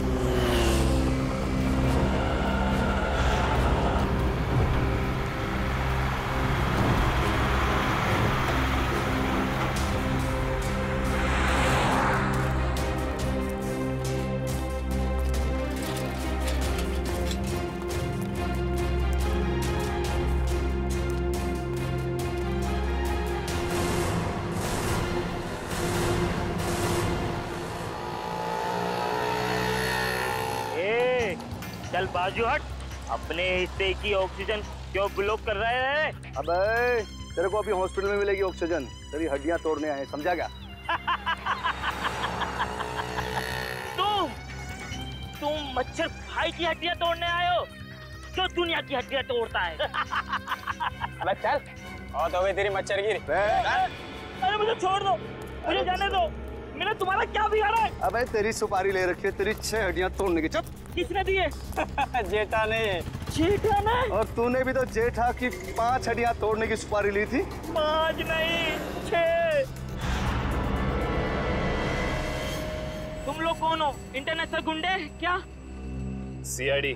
चल बाजू हट, अपने हिस्से की ऑक्सीजन क्यों ब्लॉक कर रहे हैं? अबे तेरे को अभी हॉस्पिटल में मिलेगी ऑक्सीजन, तेरी हड्डियां तोड़ने आए, समझा क्या? तुम मच्छर भाई की हड्डियां तोड़ने आए हो, जो दुनिया की हड्डियां तोड़ता है। अबे चल, और तो तेरी मच्छर गिरी। अरे मुझे छोड़ दो, मुझे जाने दो, मैंने तुम्हारा क्या बिगाड़ा है? अबे तेरी सुपारी ले रखी है, तेरी 6 हड्डियां तोड़ने की। चुप। किसने दिए? जेठा ने। जेठा ने? और तूने भी तो जेठा की 5 हड्डियां तोड़ने की सुपारी ली थी। 5 नहीं 6। तुम लोग कौन हो? इंटरनेशनल गुंडे क्या? CID.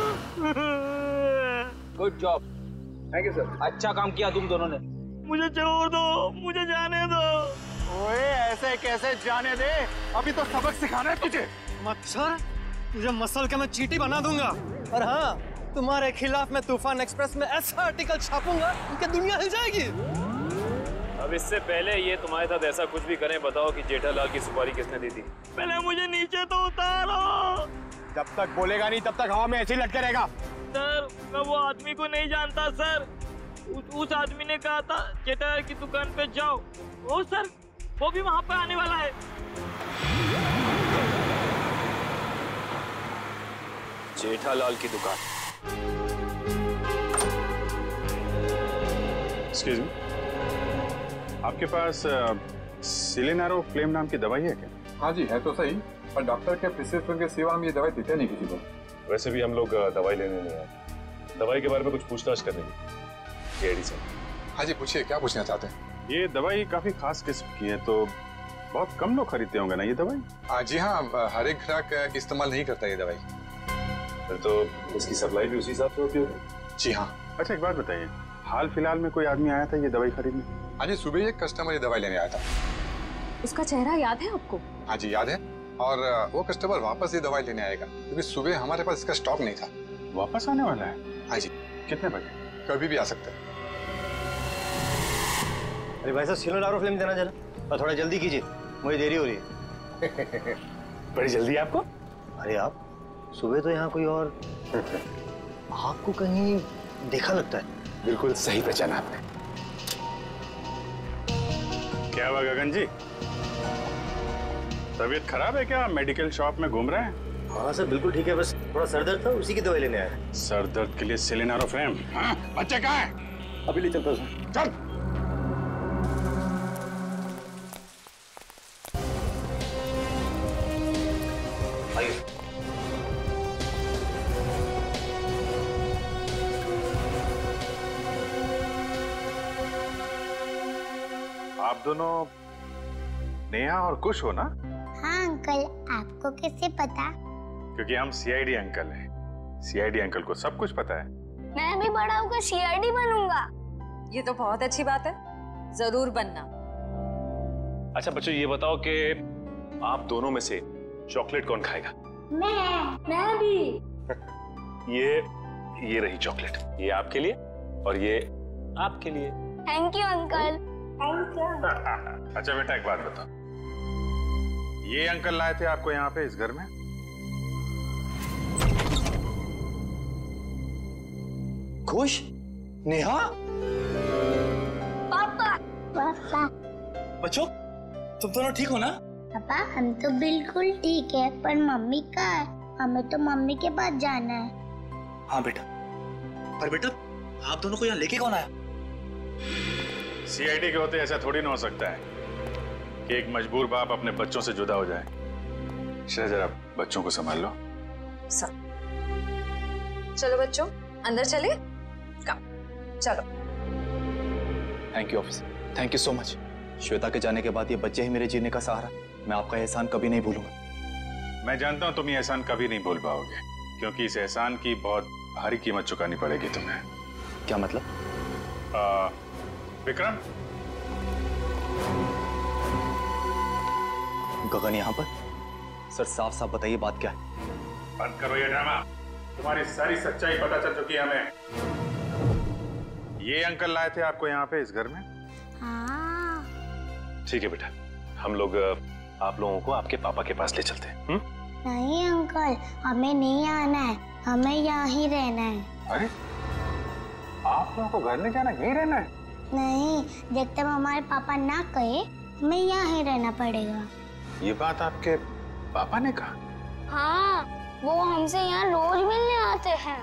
Good job, thank you sir. अच्छा काम किया तुम दोनों ने। मुझे छोड़ दो, मुझे जाने दो। ओए ऐसे कैसे जाने दे, अभी तो सबक सिखाना है तुझे। मच्छर, तुझे मसल का मैं चींटी बना दूंगा। और हाँ, तुम्हारे खिलाफ मैं तूफान एक्सप्रेस में ऐसा आर्टिकल छापूंगा कि दुनिया हिल जाएगी। अब इससे पहले ये तुम्हारे साथ ऐसा कुछ भी करें, बताओ कि जेठालाल की सुपारी किसने दी थी? पहले मुझे नीचे तो उतारो। जब तक बोलेगा नहीं तब तक हवा में ऐसे ही लटके रहेगा। सर मैं वो आदमी को नहीं जानता सर, उस आदमी ने कहा था जेठालाल की दुकान पे जाओ। ओ सर, वो भी वहाँ पे आने वाला है। जेठालाल की दुकान? एक्सक्यूज मी, आपके पास सिलेनारो फ्लेम नाम की दवाई है क्या? हाँ जी है तो सही, पर डॉक्टर के प्रिस्क्रिप्शन के सिवा हम ये दवाई देते नहीं किसी को। वैसे भी हम लोग दवाई लेने नहीं आए, दवाई के बारे में कुछ पूछताछ करने की। सीआईडी से। हाँ जी पूछिए, क्या पूछना चाहते हैं? ये दवाई काफी खास किस्म की है, तो बहुत कम लोग खरीदते होंगे ना ये दवाई? जी हाँ, हर एक ग्राहक इस्तेमाल नहीं करता ये दवाई। फिर तो इसकी सप्लाई भी उसी हिसाब से होती होगी। जी हाँ। अच्छा एक बात बताइए, हाल फिलहाल में कोई आदमी आया था ये दवाई खरीदने? हाँ जी, सुबह एक कस्टमर ये दवाई लेने आया था। उसका चेहरा याद है आपको? हाँ जी याद है, और वो कस्टमर वापस ये दवाई लेने आएगा, क्योंकि सुबह हमारे पास इसका स्टॉक नहीं था। वापस आने वाला है? हाँ जी। कितने बजे? कभी भी आ सकता है। अरे भाई साहब, सिलेनारो फ्लेम देना जरा, और थोड़ा जल्दी कीजिए, मुझे देरी हो रही है। बड़ी जल्दी है आपको? अरे आप सुबह तो यहाँ कोई और आपको कहीं देखा लगता है। बिल्कुल सही पहचाना आपने। क्या हुआ गगन जी, तबीयत खराब है क्या? मेडिकल शॉप में घूम रहे हैं? हाँ सर बिल्कुल ठीक है, बस थोड़ा सर दर्द था, उसी की दवाई लेने आया। सर दर्द के लिए सिलेनारो फ्लेम? हाँ, बच्चे कहाँ हैं? अभी ले चलता हूँ सर। चल। आप दोनों नेहा और कुश हो ना? हाँ अंकल, आपको कैसे पता? क्योंकि हम सीआईडी अंकल हैं। सीआईडी अंकल को सब कुछ पता है। मैं भी बड़ा होकर सीआईडी बनूंगा। ये तो बहुत अच्छी बात है, जरूर बनना। अच्छा बच्चों, ये बताओ कि आप दोनों में से चॉकलेट कौन खाएगा? मैं भी। ये रही चॉकलेट, ये आपके लिए और ये आपके लिए। Thank you uncle. Thank you. अच्छा बेटा, एक बात बताओ, ये अंकल लाए थे आपको यहाँ पे इस घर में? खुश? नेहा? पापा। पापा। बच्चों, तुम दोनों ठीक हो ना? पापा हम तो बिल्कुल ठीक है, पर मम्मी कहाँ है? हमें तो मम्मी के पास जाना है। हाँ बेटा, पर बेटा आप दोनों को यहाँ लेके कौन आया? सीआईडी के होते ऐसा थोड़ी ना हो सकता है कि एक मजबूर बाप अपने बच्चों से जुदा हो जाए। जरा बच्चों को संभाल लो। चलो बच्चों, अंदर चले। चलो। Thank you officer, thank you so much. Shweta के जाने के बाद ये बच्चे ही मेरे जीने का सहारा। मैं आपका एहसान कभी नहीं भूलूंगा। मैं जानता हूँ तुम ये एहसान कभी नहीं भूल पाओगे, क्योंकि इस एहसान की बहुत भारी कीमत चुकानी पड़ेगी तुम्हें। क्या मतलब? विक्रम, गगन यहाँ पर? सर साफ साफ बताइए बात क्या है? बंद करो ये ड्रामा। तुम्हारी सारी सच्चाई पता चल चुकी है हमें। ये अंकल लाए थे आपको यहाँ पे इस घर में? हाँ। ठीक है बेटा, हम लोग आप लोगों को आपके पापा के पास ले चलते हैं। नहीं अंकल, हमें नहीं आना है, हमें यहाँ ही रहना है। अरे आप लोगों को घर नहीं जाना, यहीं रहना है? नहीं, जब तक हमारे पापा ना कहे हमें यहाँ ही रहना पड़ेगा। ये बात आपके पापा ने कहा? हाँ, वो हमसे यहाँ रोज मिलने आते हैं।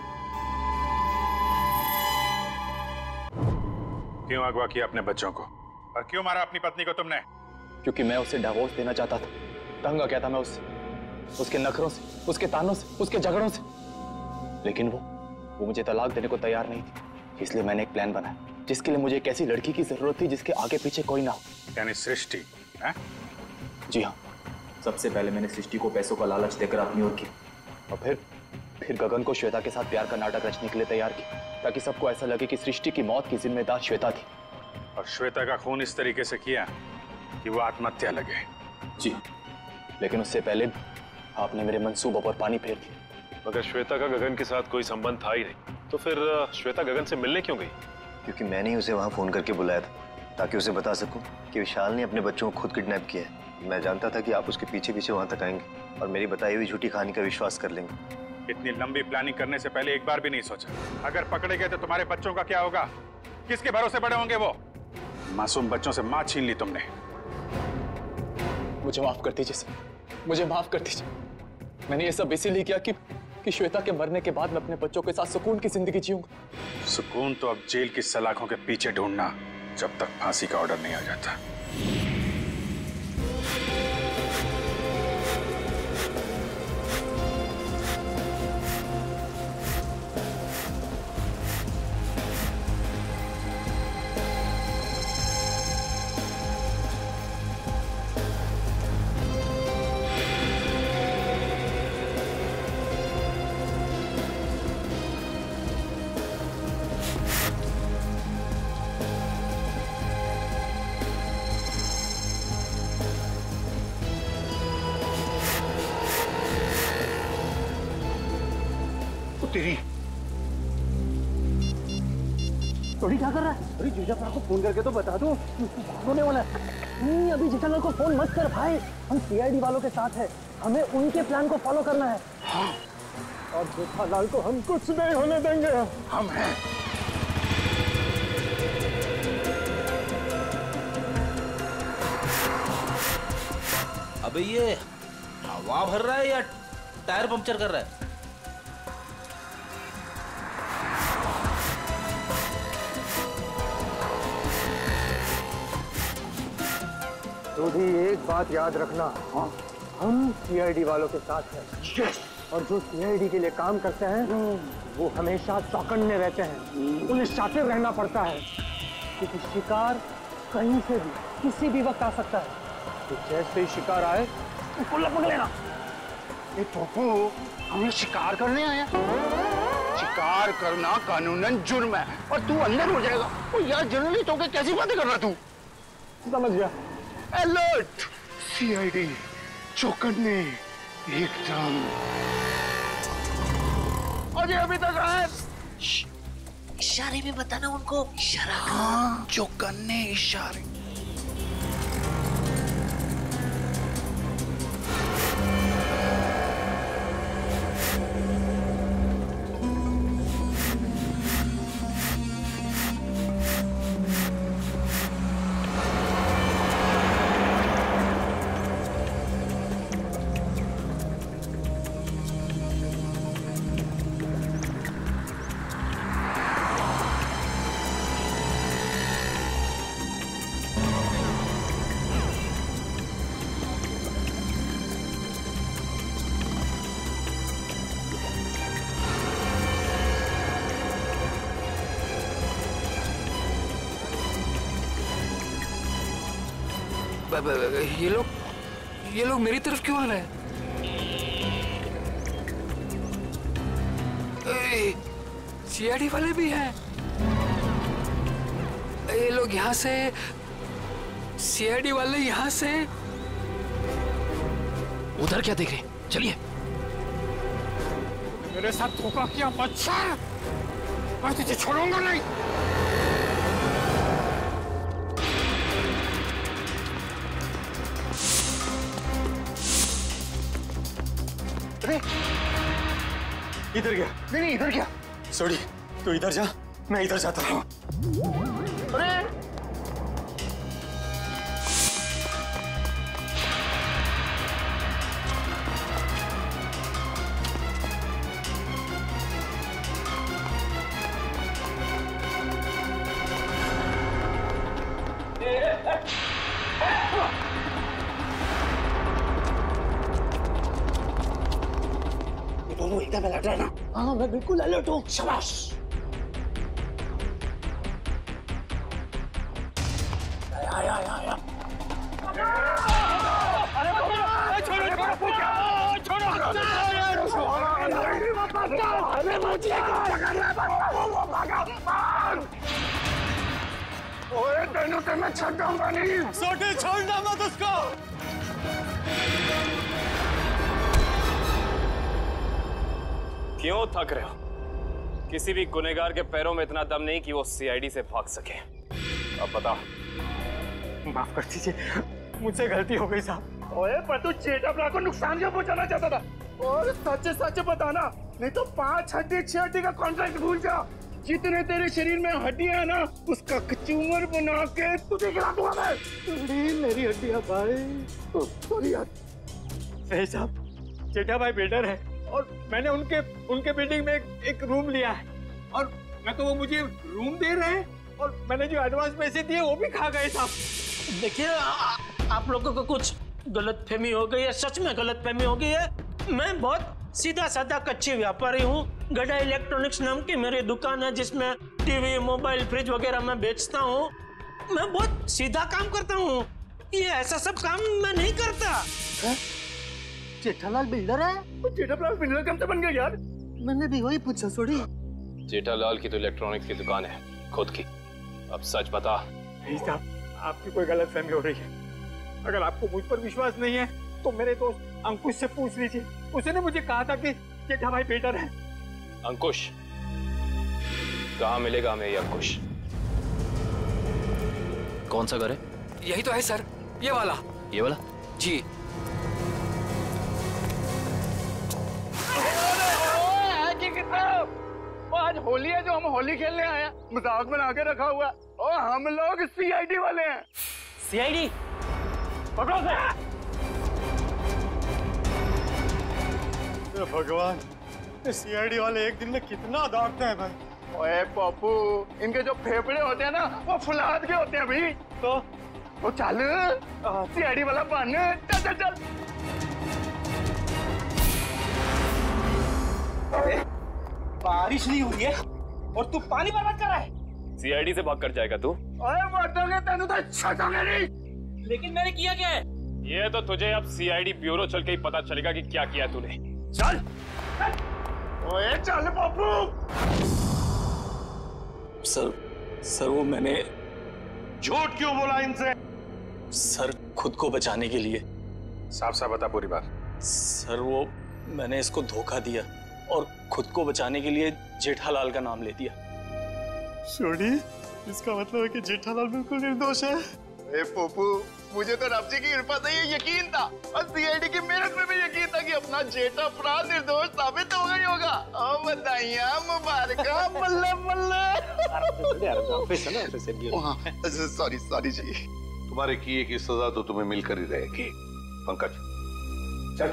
क्यों अगवा किया अपने बच्चों को, और क्यों मारा अपनी पत्नी को तुमने? क्योंकि मैं उसे डिवोर्स देना चाहता था। तंग आ गया था मैं उससे, उसके नखरों से, उसके तानों से, उसके झगड़ों से। लेकिन वो मुझे तलाक देने को तैयार नहीं थी। इसलिए मैंने एक प्लान बनाया जिसके लिए मुझे एक ऐसी लड़की की जरूरत थी जिसके आगे पीछे कोई ना हो। यानी सृष्टि? जी हाँ, सबसे पहले मैंने सृष्टि को पैसों का लालच देकर अपनी ओर किया, और फिर गगन को श्वेता के साथ प्यार का नाटक रचने के लिए तैयार किया, ताकि सबको ऐसा लगे कि सृष्टि की मौत की जिम्मेदार श्वेता थी। और श्वेता का खून इस तरीके से किया कि वो आत्महत्या लगे। जी, लेकिन उससे पहले आपने मेरे मंसूबों पर पानी फेर दिया। मगर श्वेता का गगन के साथ कोई संबंध था ही नहीं, तो फिर श्वेता गगन से मिलने क्यों गई? क्योंकि मैंने ही उसे वहां फोन करके बुलाया था, ताकि उसे बता सकूं कि विशाल ने अपने बच्चों को खुद किडनैप किया है। मैं जानता था कि आप उसके पीछे पीछे वहां तक आएंगे और मेरी बताई हुई झूठी कहानी का विश्वास कर लेंगे। इतनी लंबी प्लानिंग करने से पहले एक बार भी नहीं सोचा, अगर पकड़े गए तो तुम्हारे बच्चों का क्या होगा? किसके भरोसे बड़े होंगे वो? मासूम बच्चों से मां छीन ली तुमने। मुझे माफ कर दीजिए सर, मुझे माफ कर दीजिए। मैंने ये सब इसीलिए किया कि श्वेता के मरने के बाद मैं अपने बच्चों के साथ सुकून की जिंदगी जीऊंगा। सुकून तो अब जेल की सलाखों के पीछे ढूंढना, जब तक फांसी का ऑर्डर नहीं आ जाता। तेरी तोड़ी क्या कर रहा है? अरे जीजाफर को फोन करके तो बता दो, होने वाला है। नहीं, अभी जीजाफर को फोन मत कर भाई, हम सीआईडी वालों के साथ हैं, हमें उनके प्लान को फॉलो करना है। हाँ। और जेठालाल को हम कुछ नहीं होने देंगे। हम हैं। अबे ये हवा भर रहा है या टायर पंक्चर कर रहा है? तो भी एक बात याद रखना, हम सीआईडी वालों के साथ हैं, और जो सीआईडी के लिए काम करते हैं वो हमेशा चौकन्ने रहते हैं, उन्हें शातिर रहना पड़ता है, क्योंकि शिकार कहीं से भी किसी भी वक्त आ सकता है। तो जैसे ही शिकार आए उसको लपक लेना। ए पप्पू, हमें शिकार करने आया? शिकार करना कानूनन जुर्म है और तू अंदर हो जाएगा। ओ यार जर्नलिस्ट होकर कैसी बातें कर रहा तू? समझ गया। अलर्ट, सीआईडी चौकन्ने एकदम। अजय अभी तक आए? इशारे में बताना उनको। इशारा हाँ, चौकन्ने इशारे। ये लोग मेरी तरफ क्यों आ रहे हैं? सीआईडी वाले भी हैं। ये लोग यहाँ से, सीआईडी वाले यहाँ से। उधर क्या देख रहे हैं? चलिए। मेरे साथ धोखा किया बच्चा, मैं तुझे छोड़ूंगा नहीं। इधर गया? नहीं इधर क्या? सॉरी, तू इधर जा, मैं इधर जाता हूँ। अरे दोनों एकदम अलर्ट रहना। हाँ मैं बिल्कुल अलर्ट हूँ। शाबाश। आया। अरे छोड़ो। ओए तेनू तो मैं छोड़ूंगा नहीं। सोटे छोड़ना मत उसको। क्यों थक रहे हो? किसी भी गुनहगार के पैरों में इतना दम नहीं कि वो सीआईडी से भाग सके। अब बता। माफ कर दीजिए, मुझसे गलती हो गई साहब। ओए पर तू जेठा को नुकसान क्या पहुंचाना चाहता था? और सच बताना, नहीं तो 5 हड्डी 6 हड्डी का कॉन्ट्रैक्ट भूल जा। जितने तेरे शरीर में हड्डियां ना, उसका कचूमर बना के तुझे खिला दूंगा मैं। मेरी हड्डियां भाई। सॉरी यार। सही साहब, जेठा भाई बिल्डर है और मैंने उनके बिल्डिंग में एक रूम लिया है और मैं तो वो मुझे रूम दे रहे हैं और मैंने जो एडवांस पैसे दिए वो भी खा गए साहब। देखिए आप लोगों को कुछ गलतफहमी हो गई है, सच में गलतफहमी हो गई है। मैं बहुत सीधा साधा कच्ची व्यापारी हूँ। गड़ा इलेक्ट्रॉनिक्स नाम की मेरी दुकान है जिसमें टीवी, मोबाइल, फ्रिज वगैरह मैं बेचता हूँ। मैं बहुत सीधा काम करता हूँ, ये ऐसा सब काम मैं नहीं करता। जेठालाल बिल्डर है? जेठालाल बिल्डर कब से बन गया यार? मैंने भी वही पूछा। सॉरी। जेठालाल की तो इलेक्ट्रॉनिक्स की दुकान है खुद की। अब सच बता। नहीं साहब, आपकी कोई गलतफहमी हो रही है। अगर आपको मुझ पर विश्वास नहीं है तो मेरे दोस्त अंकुश से पूछ लीजिए। उसने मुझे कहा था कि जेठा भाई बिल्डर है। अंकुश? कहाँ मिलेगा हमें ये अंकुश? कौन सा घर है? यही तो है सर, ये वाला। ये वाला? जी। आज होली है जो हम होली खेलने आए हैं, मजाक बना के रखा हुआ है। और हम लोग सीआईडी वाले हैं। सीआईडी? पकड़ो से। भगवान, सीआईडी वाले एक दिन में कितना दौड़ते हैं भाई। ओए पप्पू, इनके जो फेफड़े होते हैं ना वो फुलाद के होते हैं भाई। तो चल सीआईडी वाला बन। चल। बारिश नहीं हुई है और तू पानी बर्बाद कर रहा है। सीआईडी से भाग कर जाएगा तू? ओए मर्दोगे तेनू तो छटोगे नहीं। लेकिन मैंने किया क्या है? ये तो तुझे अब सीआईडी ब्यूरो चल के ही पता चलेगा कि क्या किया तूने। चल ओए चल बाबू। सर वो मैंने झूठ क्यों बोला इनसे? सर खुद को बचाने के लिए। साफ साफ बता पूरी बात। सर वो मैंने इसको धोखा दिया और खुद को बचाने के लिए जेठालाल का नाम ले दिया। सोडी, इसका मतलब है कि जेठालाल बिल्कुल निर्दोष है। ए पोपू, मुझे तो रब जी की कृपा से ये यकीन था और सीआईडी की मेहनत में भी यकीन था कि अपना जेठा भरा निर्दोष साबित होगा ही होगा। ओ बधाइयां मुबारका, बल्ले बल्ले। सॉरी जी। तुम्हारे किए की सजा तो तुम्हें मिलकर ही रहेगी। पंकज चल।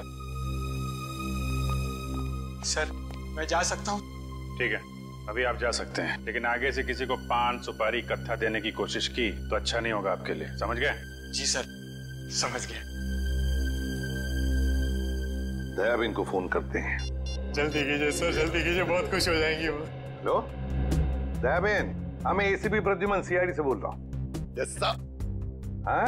सर मैं जा सकता हूँ? ठीक है, अभी आप जा सकते हैं, लेकिन आगे से किसी को पान सुपारी कत्था देने की कोशिश की तो अच्छा नहीं होगा आपके लिए, समझ गए? जी सर, समझ गए। दयाबेन को फोन करते हैं। जल्दी कीजिए सर, जल्दी कीजिए, बहुत खुश हो जाएंगी वो। हेलो दयाबेन, मैं एसीपी प्रद्युमन सीआईडी से बोल रहा हूँ। Yes sir. हाँ?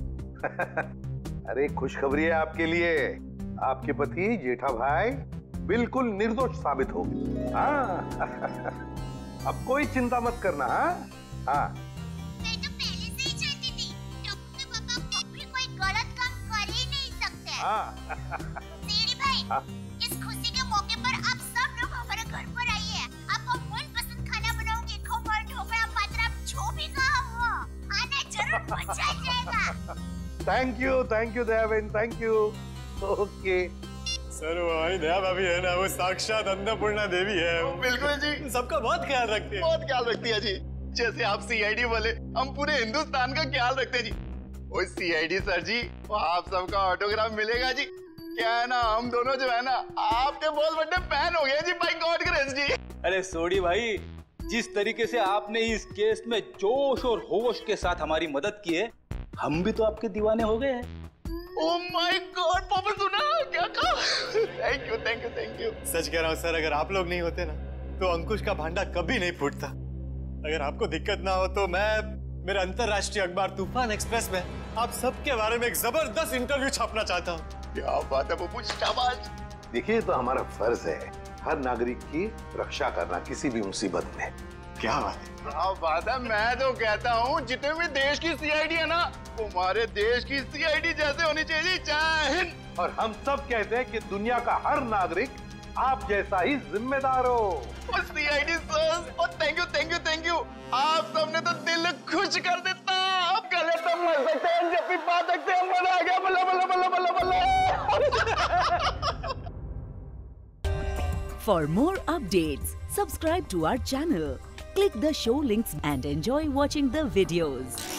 अरे खुशखबरी है आपके लिए, आपके पति जेठा भाई बिल्कुल निर्दोष साबित हो गए। हाँ अब कोई चिंता मत करना। हाँ मैं तो पहले से ही जानती थी टप्पू के पापा कभी कोई गलत काम कर ही नहीं सकते। सीडी भाई, इस खुशी के मौके पर आप सब लोग हमारे घर पर आइए। आपको मनपसंद खाना बनाऊंगी, खमण, ढोकला, पात्रा, जो भी कहा हो आना जरूर, मजा आ जाएगा। Thank you Dayaben, thank you. Okay sir वो हमारी दया भाभी है ना, वो साक्षात अन्नपूर्णा देवी है। बिल्कुल जी, सबका बहुत ख्याल रखती है। बहुत ख्याल रखती है जी। जैसे आप सीआईडी वाले, हम पूरे हिंदुस्तान का ख्याल रखते हैं जी। वो सीआईडी सर जी, वो आप सबका ऑटोग्राफ मिलेगा जी। क्या है ना, हम दोनों जो है ना आपके बहुत बड़े फैन हो गए जी, बाय गॉड ग्रेस जी। अरे सोडी भाई, जिस तरीके से आपने इस केस में जोश और होश के साथ हमारी मदद की है, हम भी तो आपके दीवाने हो गए हैं। ओह माय गॉड, पापा सुना क्या कहा? Thank you. सच कह रहा हूँ सर, अगर आप लोग नहीं होते ना तो अंकुश का भांडा कभी नहीं फूटता। अगर आपको दिक्कत ना हो तो मैं मेरे अंतरराष्ट्रीय अखबार तूफान एक्सप्रेस में आप सबके बारे में एक जबरदस्त इंटरव्यू छापना चाहता हूँ। क्या बात है पप्पू, शाबाश। देखिए, तो हमारा फर्ज है हर नागरिक की रक्षा करना किसी भी मुसीबत में। क्या बात है? क्या बात है। मैं तो कहता हूँ जितने भी देश की सीआईडी है ना, हमारे देश की सीआईडी जैसे होनी चाहिए। जय हिंद। और हम सब कहते हैं कि दुनिया का हर नागरिक आप जैसा ही जिम्मेदार हो। सीआईडी सर, और थैंक यू। आप सबने तो दिल खुश कर देता। अब गले तो मर सकते हैं, जब भी बात सकते हैं, मजा आ गया। बल्ला। For more updates, subscribe to our channel, click the show links and enjoy watching the videos.